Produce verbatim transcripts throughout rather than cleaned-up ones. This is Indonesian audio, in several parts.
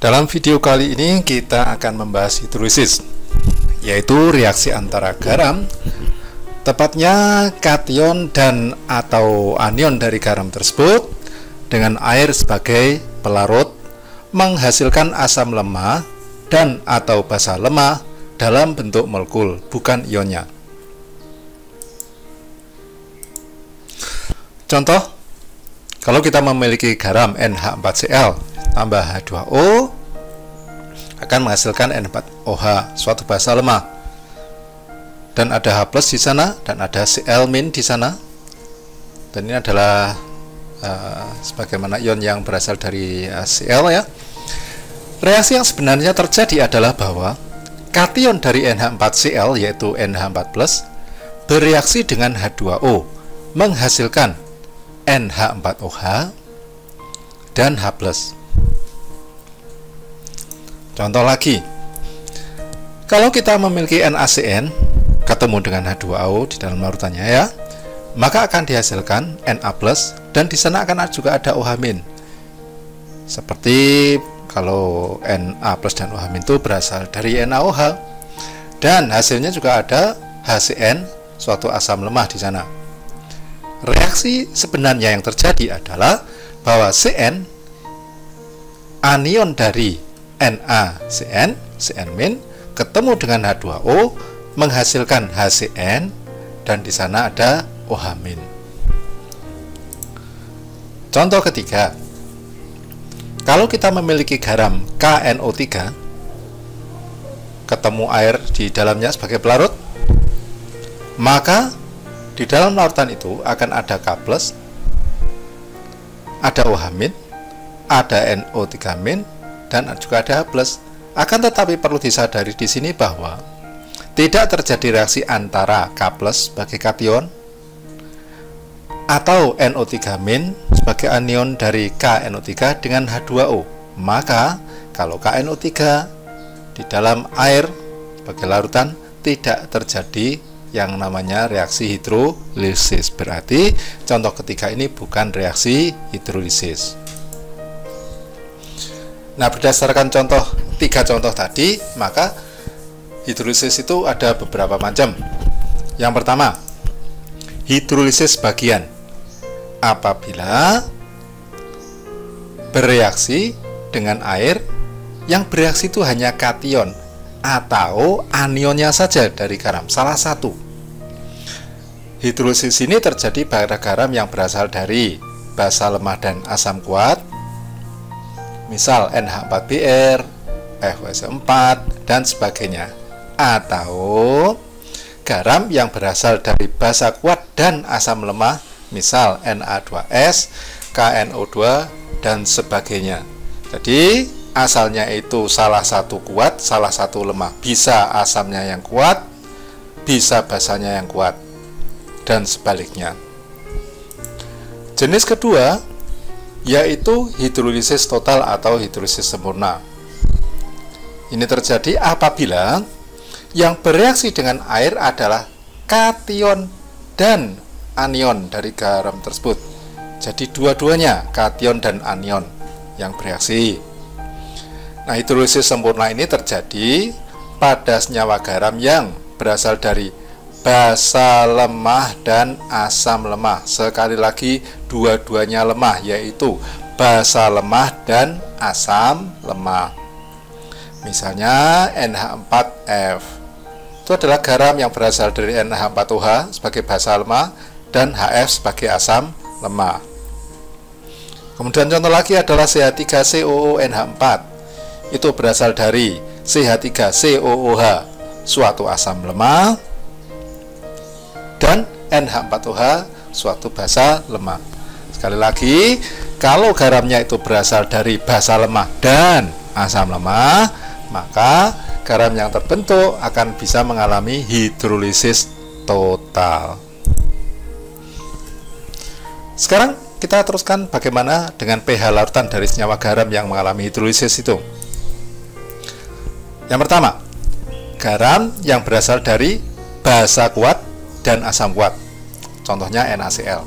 Dalam video kali ini kita akan membahas hidrolisis, yaitu reaksi antara garam, tepatnya kation dan atau anion dari garam tersebut dengan air sebagai pelarut menghasilkan asam lemah dan atau basa lemah dalam bentuk molekul, bukan ionnya. Contoh, kalau kita memiliki garam N H empat C l tambah H dua O akan menghasilkan N empat O H, suatu basa lemah. Dan ada H plus di sana dan ada Cl- di sana. Dan ini adalah uh, sebagaimana ion yang berasal dari uh, Cl ya. Reaksi yang sebenarnya terjadi adalah bahwa kation dari N H empat C l yaitu N H empat plus bereaksi dengan H dua O menghasilkan N H empat O H dan H plus. Contoh lagi, kalau kita memiliki NaCN ketemu dengan H dua O di dalam larutannya ya, maka akan dihasilkan Na plus dan di sana akan juga ada OH-. Seperti kalau Na plus dan OH- itu berasal dari NaOH, dan hasilnya juga ada HCN, suatu asam lemah di sana. Reaksi sebenarnya yang terjadi adalah bahwa Cn, anion dari NaCN, Cn- ketemu dengan H dua O menghasilkan HCN dan di sana ada OH-. Contoh ketiga, kalau kita memiliki garam K N O tiga ketemu air di dalamnya sebagai pelarut, maka di dalam larutan itu akan ada K plus, ada OH-, ada N O tiga-, dan juga ada H plus. Akan tetapi perlu disadari di sini bahwa tidak terjadi reaksi antara K plus sebagai kation atau N O tiga- sebagai anion dari K N O tiga dengan H dua O. Maka kalau K N O tiga di dalam air sebagai larutan tidak terjadi yang namanya reaksi hidrolisis. Berarti contoh ketiga ini bukan reaksi hidrolisis. Nah, berdasarkan contoh tiga contoh tadi, maka hidrolisis itu ada beberapa macam. Yang pertama, hidrolisis bagian, apabila bereaksi dengan air yang bereaksi itu hanya kation atau anionnya saja dari garam, salah satu. Hidrolisis ini terjadi pada garam yang berasal dari basa lemah dan asam kuat, misal N H empat B r, F O S empat, dan sebagainya. Atau garam yang berasal dari basa kuat dan asam lemah, misal N A dua S, K N O dua, dan sebagainya. Jadi asalnya itu salah satu kuat, salah satu lemah. Bisa asamnya yang kuat, bisa basanya yang kuat, dan sebaliknya. Jenis kedua yaitu hidrolisis total atau hidrolisis sempurna. Ini terjadi apabila yang bereaksi dengan air adalah kation dan anion dari garam tersebut. Jadi dua-duanya, kation dan anion yang bereaksi. Nah, hidrolisis sempurna ini terjadi pada senyawa garam yang berasal dari basa lemah dan asam lemah. Sekali lagi, dua-duanya lemah, yaitu basa lemah dan asam lemah. Misalnya N H empat F itu adalah garam yang berasal dari N H empat O H sebagai basa lemah dan H F sebagai asam lemah. Kemudian contoh lagi adalah C H tiga C O O N H empat, itu berasal dari C H tiga C O O H, suatu asam lemah, dan N H empat O H, suatu basa lemah. Sekali lagi, kalau garamnya itu berasal dari basa lemah dan asam lemah, maka garam yang terbentuk akan bisa mengalami hidrolisis total. Sekarang kita teruskan bagaimana dengan pH larutan dari senyawa garam yang mengalami hidrolisis itu. Yang pertama, garam yang berasal dari basa kuat dan asam kuat. Contohnya NaCl.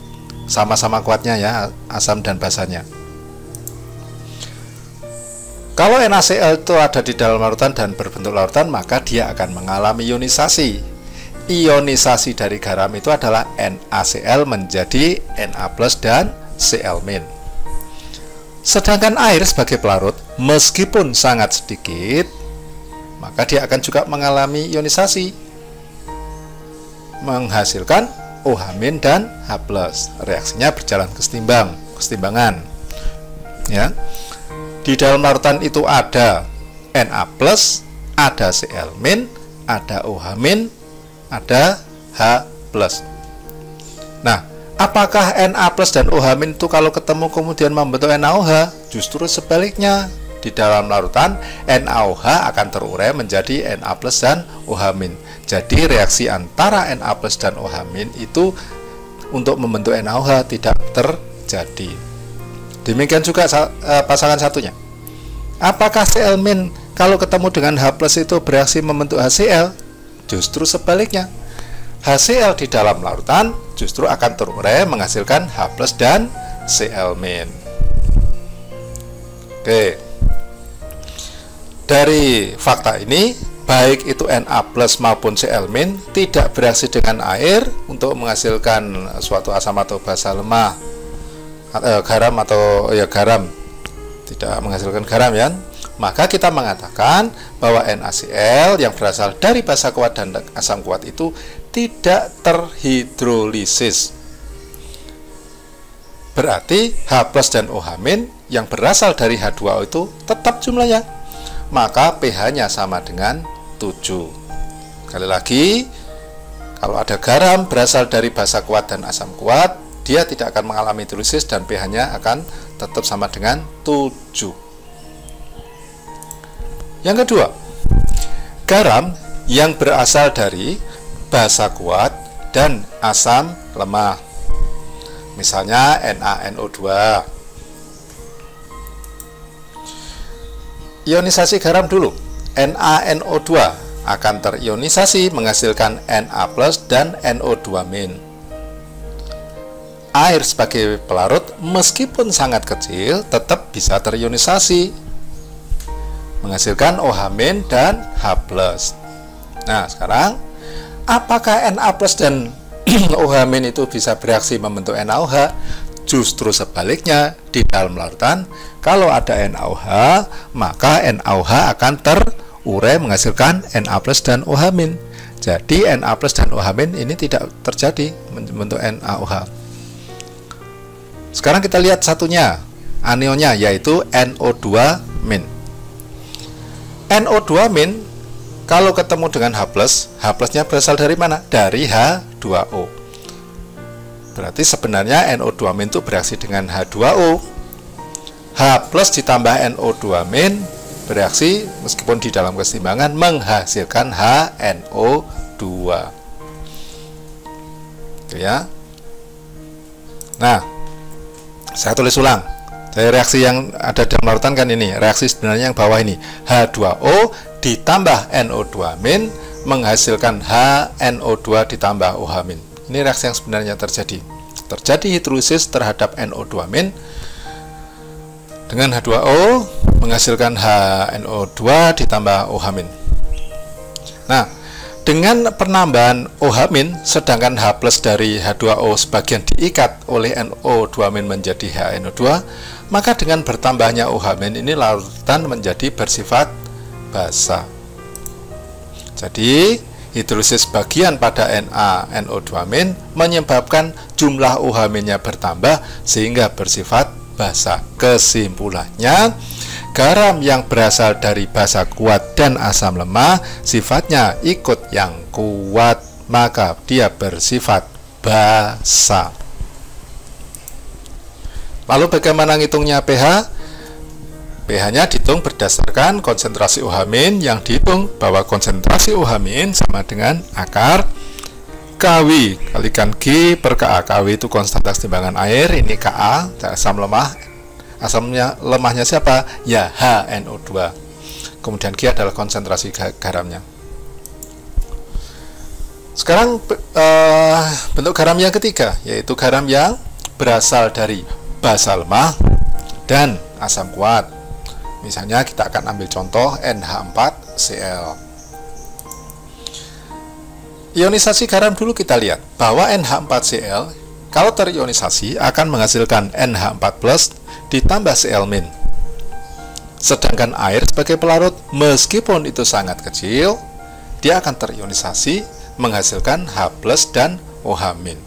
Sama-sama kuatnya ya, asam dan basanya. Kalau NaCl itu ada di dalam larutan dan berbentuk larutan, maka dia akan mengalami ionisasi. Ionisasi dari garam itu adalah NaCl menjadi Na plus dan Cl min. Sedangkan air sebagai pelarut, meskipun sangat sedikit, maka dia akan juga mengalami ionisasi, menghasilkan OH min dan H plus. Reaksinya berjalan kesetimbang, kesetimbangan. Ya. Di dalam larutan itu ada Na plus, ada Cl min, ada OH min, ada H plus. Nah, apakah Na plus dan OH min itu kalau ketemu kemudian membentuk NaOH? Justru sebaliknya. Di dalam larutan, NaOH akan terurai menjadi Na plus dan OH min. Jadi reaksi antara Na plus dan OH min itu untuk membentuk NaOH tidak terjadi. Demikian juga pasangan satunya. Apakah Cl min kalau ketemu dengan H plus itu bereaksi membentuk HCl? Justru sebaliknya. HCl di dalam larutan justru akan terurai menghasilkan H plus dan Cl min. Oke. Dari fakta ini, baik itu Na plus maupun Cl min tidak bereaksi dengan air untuk menghasilkan suatu asam atau basa lemah, eh, garam atau ya garam, tidak menghasilkan garam ya. Maka kita mengatakan bahwa NaCl yang berasal dari basa kuat dan asam kuat itu tidak terhidrolisis. Berarti H plus dan OH min yang berasal dari H dua O itu tetap jumlahnya. Maka pH-nya sama dengan tujuh. Sekali lagi, kalau ada garam berasal dari basa kuat dan asam kuat, dia tidak akan mengalami hidrolisis dan pH-nya akan tetap sama dengan tujuh. Yang kedua, garam yang berasal dari basa kuat dan asam lemah. Misalnya NaNO dua. Ionisasi garam dulu. NaNO dua akan terionisasi menghasilkan Na plus dan No dua min. Air sebagai pelarut meskipun sangat kecil tetap bisa terionisasi menghasilkan OH min dan H plus. Nah, sekarang apakah Na plus dan OH min itu bisa bereaksi membentuk NaOH? Justru sebaliknya, di dalam larutan kalau ada NaOH, maka NaOH akan terurai menghasilkan Na plus dan OH min. Jadi Na plus dan OH min ini tidak terjadi membentuk NaOH. Sekarang kita lihat satunya, anionnya, yaitu No dua min. No dua min kalau ketemu dengan H plus, H plusnya berasal dari mana? Dari H dua O. Berarti sebenarnya No dua min itu bereaksi dengan H dua O. H plus ditambah No dua min bereaksi meskipun di dalam keseimbangan menghasilkan H No dua. Oke ya. Nah, saya tulis ulang. Dari reaksi yang ada dalam larutan kan ini, reaksi sebenarnya yang bawah ini, H dua O ditambah No dua min menghasilkan H No dua ditambah OH min. Ini reaksi yang sebenarnya terjadi. Terjadi hidrolisis terhadap No dua min dengan H dua O menghasilkan H No dua ditambah OH min. Nah, dengan penambahan OH min sedangkan H plus dari H dua O sebagian diikat oleh No dua min menjadi H No dua, maka dengan bertambahnya OH min ini larutan menjadi bersifat basa. Jadi hidrolisis bagian pada NaNO dua min menyebabkan jumlah OH minnya bertambah sehingga bersifat basa. Kesimpulannya, garam yang berasal dari basa kuat dan asam lemah sifatnya ikut yang kuat, maka dia bersifat basa. Lalu bagaimana ngitungnya pH? pH-nya dihitung berdasarkan konsentrasi OH min yang dihitung bahwa konsentrasi OH min sama dengan akar Kw kalikan G per Ka. Kw itu konstans timbangan air, ini Ka, asam lemah. Asamnya lemahnya siapa? Ya H No dua. Kemudian G adalah konsentrasi garamnya. Sekarang eh, bentuk garam yang ketiga, yaitu garam yang berasal dari basa lemah dan asam kuat. Misalnya kita akan ambil contoh N H empat C l. Ionisasi garam dulu kita lihat bahwa N H empat C l kalau terionisasi akan menghasilkan N H empat plus ditambah Cl-. Sedangkan air sebagai pelarut meskipun itu sangat kecil, dia akan terionisasi menghasilkan H plus dan OH-.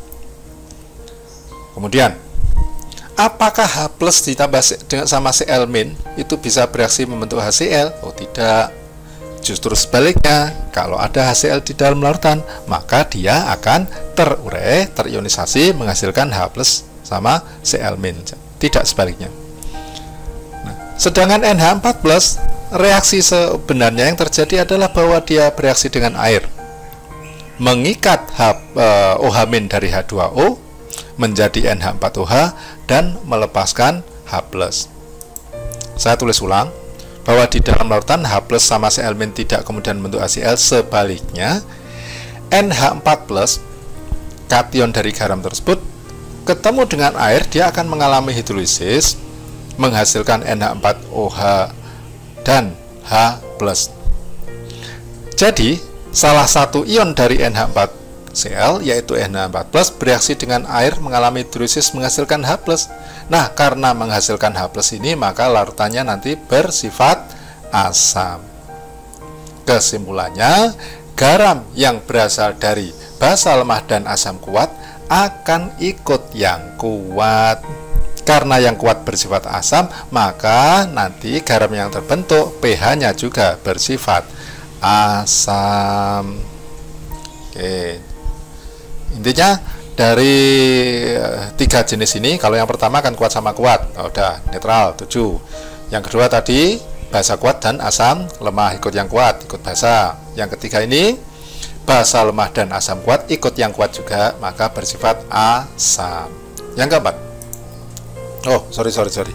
Kemudian, apakah H plus ditambah dengan sama Cl- itu bisa bereaksi membentuk HCl? Oh tidak. Justru sebaliknya, kalau ada HCl di dalam larutan, maka dia akan terurai, terionisasi menghasilkan H plus sama Cl-. Tidak sebaliknya. Nah, sedangkan N H empat plus, reaksi sebenarnya yang terjadi adalah bahwa dia bereaksi dengan air, mengikat H, eh, OH- dari H dua O menjadi N H empat O H dan melepaskan H plus. Saya tulis ulang bahwa di dalam larutan H plus sama Cl- tidak kemudian membentuk HCl. Sebaliknya, N H empat plus, kation dari garam tersebut, ketemu dengan air, dia akan mengalami hidrolisis menghasilkan N H empat O H dan H plus. Jadi salah satu ion dari N H empat C l yaitu N H empat plus bereaksi dengan air mengalami hidrolisis menghasilkan H plus. Nah, karena menghasilkan H plus ini, maka larutannya nanti bersifat asam. Kesimpulannya, garam yang berasal dari basa lemah dan asam kuat akan ikut yang kuat. Karena yang kuat bersifat asam, maka nanti garam yang terbentuk pH-nya juga bersifat asam. Oke. Intinya dari tiga jenis ini, kalau yang pertama kan kuat sama kuat, oh, udah netral tujuh. Yang kedua tadi basa kuat dan asam lemah ikut yang kuat, ikut basa. Yang ketiga ini basa lemah dan asam kuat ikut yang kuat juga, maka bersifat asam. Yang keempat, oh sorry sorry sorry.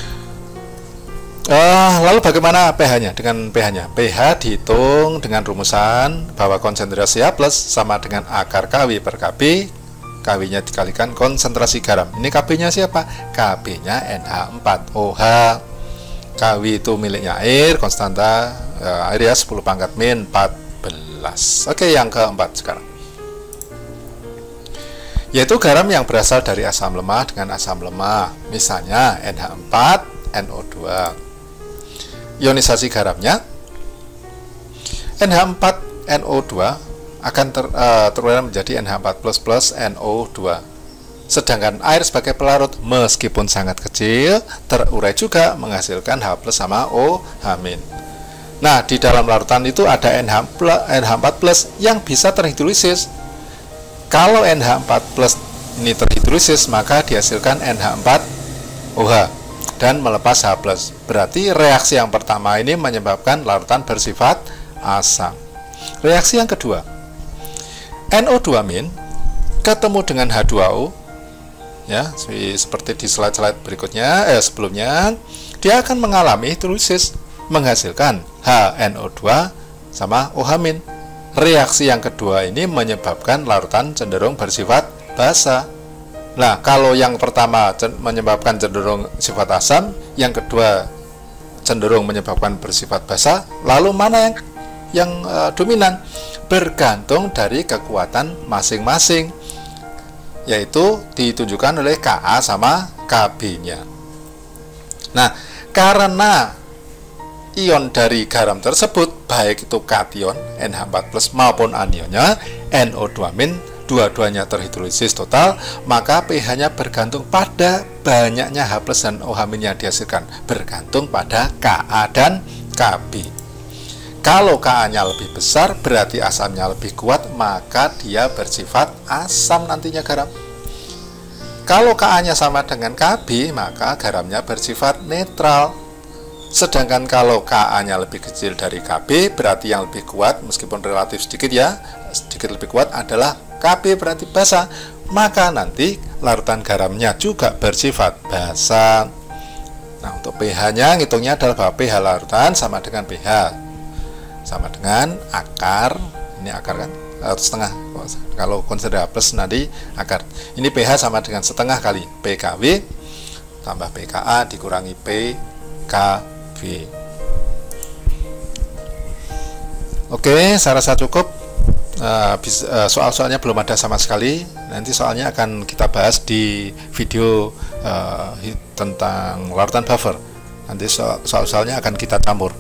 Uh, lalu bagaimana pH-nya? Dengan pH-nya, pH dihitung dengan rumusan bahwa konsentrasi H plus sama dengan akar Kw per Kb, Kw-nya dikalikan konsentrasi garam. Ini Kb-nya siapa? Kb-nya N H empat O H. Kw itu miliknya air, konstanta uh, air ya sepuluh pangkat min empat belas. Oke, yang keempat sekarang, yaitu garam yang berasal dari asam lemah dengan asam lemah, misalnya N H empat N O dua. Ionisasi garamnya, N H empat N O dua akan ter, uh, terurai menjadi N H empat plus plus N O dua. Sedangkan air sebagai pelarut meskipun sangat kecil, terurai juga menghasilkan H plus sama OH-. Nah, di dalam larutan itu ada N H empat plus yang bisa terhidrolisis. Kalau N H empat plus ini terhidrolisis, maka dihasilkan N H empat O H dan melepas H plus. Berarti reaksi yang pertama ini menyebabkan larutan bersifat asam. Reaksi yang kedua, N O dua min ketemu dengan H dua O, ya, seperti di slide-slide berikutnya, eh sebelumnya, dia akan mengalami hidrolisis menghasilkan H N O dua sama OH-. Reaksi yang kedua ini menyebabkan larutan cenderung bersifat basa. Nah, kalau yang pertama menyebabkan cenderung sifat asam, yang kedua cenderung menyebabkan bersifat basa, lalu mana yang yang uh, dominan? Bergantung dari kekuatan masing-masing, yaitu ditunjukkan oleh Ka sama Kb-nya. Nah, karena ion dari garam tersebut, baik itu kation N H empat plus maupun anionnya N O dua min, dua-duanya terhidrolisis total, maka pH-nya bergantung pada banyaknya H plus dan OH- yang dihasilkan, bergantung pada Ka dan Kb. Kalau Ka-nya lebih besar, berarti asamnya lebih kuat, maka dia bersifat asam nantinya garam. Kalau Ka-nya sama dengan Kb, maka garamnya bersifat netral. Sedangkan kalau Ka-nya lebih kecil dari Kb, berarti yang lebih kuat, meskipun relatif sedikit ya, sedikit lebih kuat adalah Kb, berarti basa, maka nanti larutan garamnya juga bersifat basa. Nah, untuk pH-nya ngitungnya adalah bahwa pH larutan sama dengan pH sama dengan akar, ini akar kan, atau setengah, kalau konsentrasi plus nanti akar. Ini pH sama dengan setengah kali pKw tambah pKa dikurangi pKb. B. Oke, saya rasa cukup. Uh, uh, soal-soalnya belum ada sama sekali. Nanti soalnya akan kita bahas di video uh, tentang larutan buffer. Nanti soal-soalnya akan kita campur.